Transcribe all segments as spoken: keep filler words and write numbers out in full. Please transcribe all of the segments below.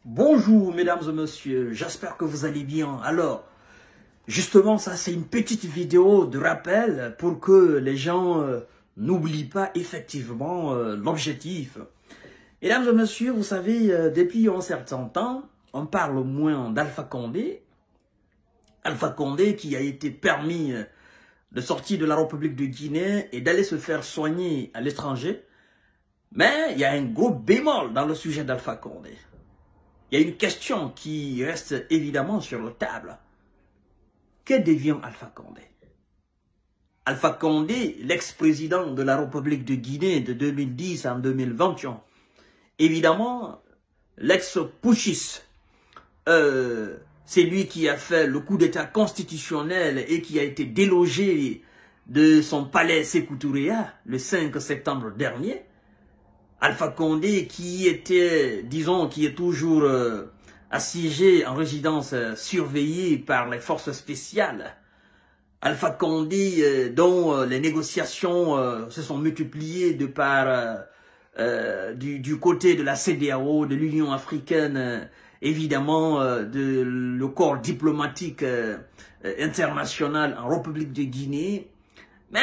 Bonjour mesdames et messieurs, j'espère que vous allez bien. Alors, justement ça c'est une petite vidéo de rappel pour que les gens euh, n'oublient pas effectivement euh, l'objectif. Mesdames et messieurs, vous savez, euh, depuis un certain temps, on parle moins d'Alpha Condé. Alpha Condé qui a été permis euh, de sortir de la République de Guinée et d'aller se faire soigner à l'étranger. Mais il y a un gros bémol dans le sujet d'Alpha Condé. Il y a une question qui reste évidemment sur la table. Que devient Alpha Condé? Alpha Condé, l'ex-président de la République de Guinée de deux mille dix à deux mille vingt et un, évidemment, l'ex-putschiste, euh, c'est lui qui a fait le coup d'état constitutionnel et qui a été délogé de son palais Sékou Touréa le cinq septembre dernier. Alpha Condé qui était, disons, qui est toujours euh, assiégé en résidence euh, surveillée par les forces spéciales. Alpha Condé euh, dont euh, les négociations euh, se sont multipliées de par euh, euh, du, du côté de la C D A O, de l'Union africaine, euh, évidemment euh, de le corps diplomatique euh, euh, international en République de Guinée. Mais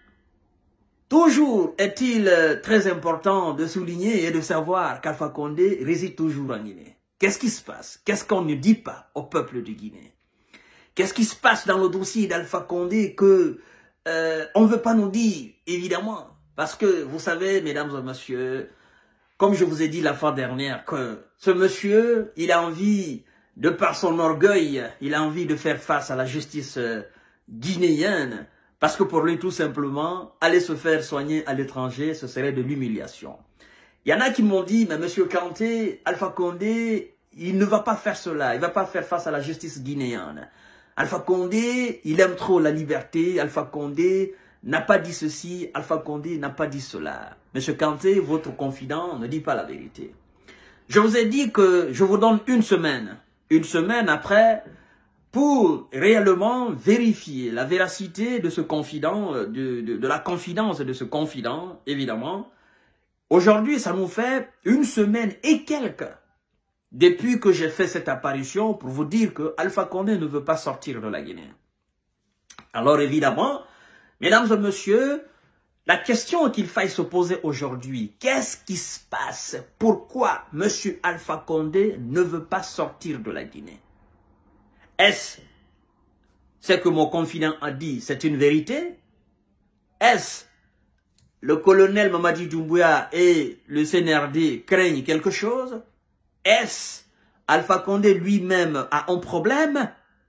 toujours est-il euh, très important de souligner et de savoir qu'Alpha Condé réside toujours en Guinée. Qu'est-ce qui se passe? Qu'est-ce qu'on ne dit pas au peuple de Guinée? Qu'est-ce qui se passe dans le dossier d'Alpha Condé que euh, on ne veut pas nous dire, évidemment? Parce que vous savez, mesdames et messieurs, comme je vous ai dit la fois dernière, que ce monsieur, il a envie, de par son orgueil, il a envie de faire face à la justice euh, guinéenne. Parce que pour lui, tout simplement, aller se faire soigner à l'étranger, ce serait de l'humiliation. Il y en a qui m'ont dit, mais monsieur Kanté, Alpha Condé, il ne va pas faire cela. Il ne va pas faire face à la justice guinéenne. Alpha Condé, il aime trop la liberté. Alpha Condé n'a pas dit ceci. Alpha Condé n'a pas dit cela. Monsieur Kanté, votre confident ne dit pas la vérité. Je vous ai dit que je vous donne une semaine. Une semaine après, pour réellement vérifier la véracité de ce confident, de, de, de la confidence de ce confident, évidemment. Aujourd'hui, ça nous fait une semaine et quelques depuis que j'ai fait cette apparition pour vous dire que Alpha Condé ne veut pas sortir de la Guinée. Alors évidemment, mesdames et messieurs, la question qu'il faille se poser aujourd'hui, qu'est-ce qui se passe? Pourquoi M. Alpha Condé ne veut pas sortir de la Guinée? Est-ce ce que mon confident a dit, c'est une vérité? Est-ce le colonel Mamadi Doumbouya et le C N R D craignent quelque chose? Est-ce Alpha Condé lui-même a un problème?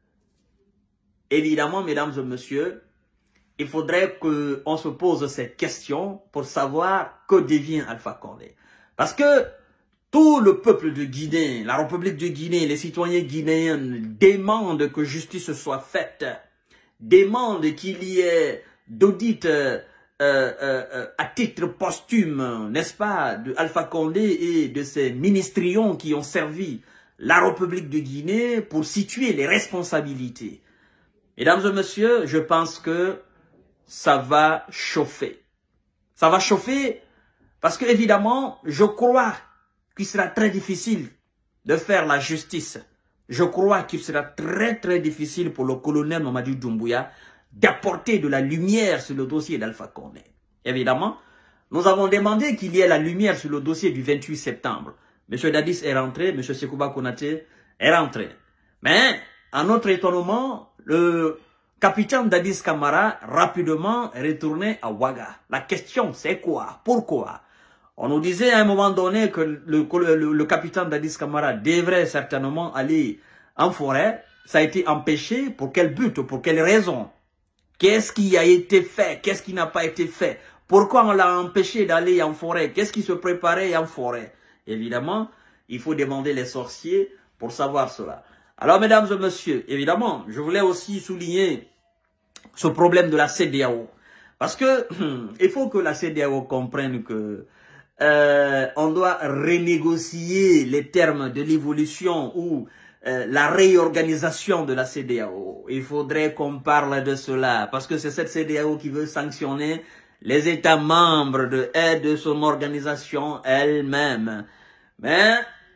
Évidemment, mesdames et messieurs, il faudrait qu'on se pose cette question pour savoir que devient Alpha Condé. Parce que tout le peuple de Guinée, la République de Guinée, les citoyens guinéens demandent que justice soit faite, demandent qu'il y ait d'audit euh, euh, euh, à titre posthume, n'est-ce pas, de Alpha Condé et de ses ministrions qui ont servi la République de Guinée pour situer les responsabilités. Mesdames et messieurs, je pense que ça va chauffer. Ça va chauffer parce que, évidemment, je crois qu'il sera très difficile de faire la justice. Je crois qu'il sera très très difficile pour le colonel Mamadi Doumbouya d'apporter de la lumière sur le dossier d'Alpha Condé. Évidemment, nous avons demandé qu'il y ait la lumière sur le dossier du vingt-huit septembre. M. Dadis est rentré, M. Sekouba Konaté est rentré. Mais, à notre étonnement, le capitaine Dadis Camara rapidement est retourné à Ouaga. La question c'est quoi? Pourquoi? On nous disait à un moment donné que le, le, le capitaine Dadis Camara devrait certainement aller en forêt. Ça a été empêché. Pour quel but? Pour quelle raison? Qu'est-ce qui a été fait? Qu'est-ce qui n'a pas été fait? Pourquoi on l'a empêché d'aller en forêt? Qu'est-ce qui se préparait en forêt? Évidemment, il faut demander les sorciers pour savoir cela. Alors, mesdames et messieurs, évidemment, je voulais aussi souligner ce problème de la C D A O. Parce que il faut que la C D A O comprenne que Euh, on doit renégocier les termes de l'évolution ou euh, la réorganisation de la C D A O. Il faudrait qu'on parle de cela parce que c'est cette C D A O qui veut sanctionner les États membres de, et de son organisation elle-même. Mais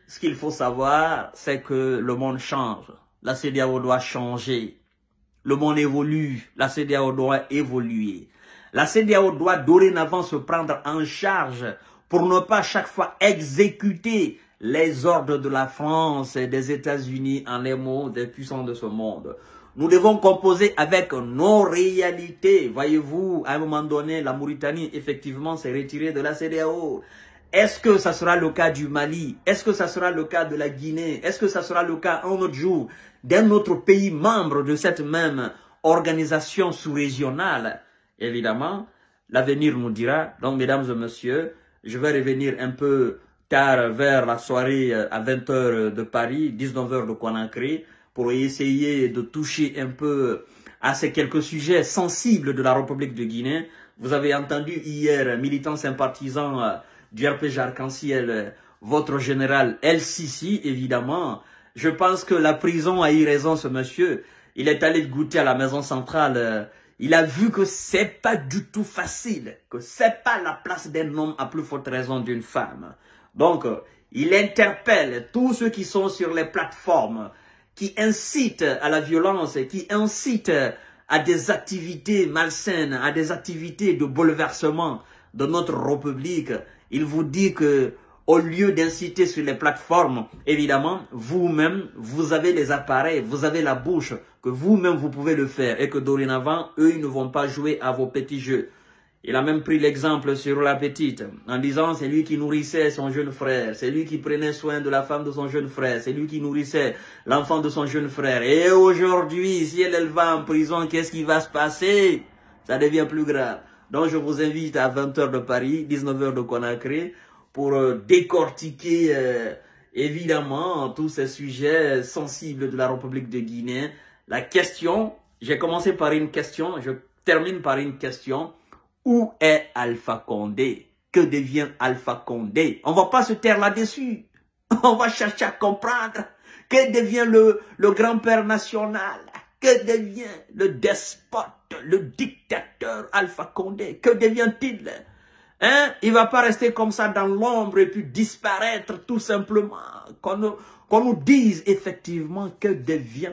ce qu'il faut savoir, c'est que le monde change. La CEDEAO doit changer. Le monde évolue. La CEDEAO doit évoluer. La CEDEAO doit dorénavant se prendre en charge pour ne pas chaque fois exécuter les ordres de la France et des États-Unis en les mots des puissants de ce monde. Nous devons composer avec nos réalités. Voyez-vous, à un moment donné, la Mauritanie, effectivement, s'est retirée de la CEDEAO. Est-ce que ça sera le cas du Mali? Est-ce que ça sera le cas de la Guinée? Est-ce que ça sera le cas un autre jour d'un autre pays membre de cette même organisation sous-régionale? Évidemment, l'avenir nous dira. Donc, mesdames et messieurs, je vais revenir un peu tard vers la soirée à vingt heures de Paris, dix-neuf heures de Conakry, pour essayer de toucher un peu à ces quelques sujets sensibles de la République de Guinée. Vous avez entendu hier, militants sympathisants du R P G Arc-en-Ciel, votre général El Sisi, évidemment. Je pense que la prison a eu raison, ce monsieur. Il est allé goûter à la maison centrale. Il a vu que c'est pas du tout facile, que c'est pas la place d'un homme à plus forte raison d'une femme. Donc, il interpelle tous ceux qui sont sur les plateformes, qui incitent à la violence, qui incitent à des activités malsaines, à des activités de bouleversement de notre République. Il vous dit que, au lieu d'inciter sur les plateformes, évidemment, vous-même, vous avez les appareils, vous avez la bouche, que vous-même vous pouvez le faire et que dorénavant, eux, ils ne vont pas jouer à vos petits jeux. Il a même pris l'exemple sur la petite, en disant c'est lui qui nourrissait son jeune frère, c'est lui qui prenait soin de la femme de son jeune frère, c'est lui qui nourrissait l'enfant de son jeune frère. Et aujourd'hui, si elle, elle va en prison, qu'est-ce qui va se passer? Ça devient plus grave. Donc je vous invite à vingt heures de Paris, dix-neuf heures de Conakry, pour euh, décortiquer euh, évidemment tous ces sujets sensibles de la République de Guinée. La question, j'ai commencé par une question, je termine par une question. Où est Alpha Condé? Que devient Alpha Condé? On ne va pas se taire là-dessus. On va chercher à comprendre. Que devient le, le grand-père national? Que devient le despote, le dictateur Alpha Condé? Que devient-il? Hein? Il ne va pas rester comme ça dans l'ombre et puis disparaître tout simplement. Qu'on nous, qu'on nous dise effectivement que devient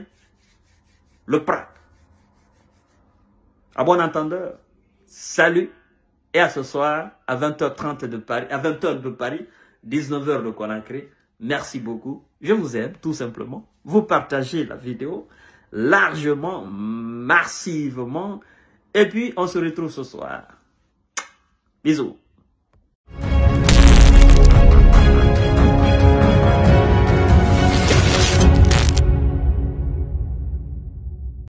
le Prat. À bon entendeur. Salut et à ce soir à vingt heures trente de Paris, à vingt heures de Paris, dix-neuf heures de Conakry. Merci beaucoup. Je vous aime tout simplement. Vous partagez la vidéo largement, massivement. Et puis on se retrouve ce soir. Bisous.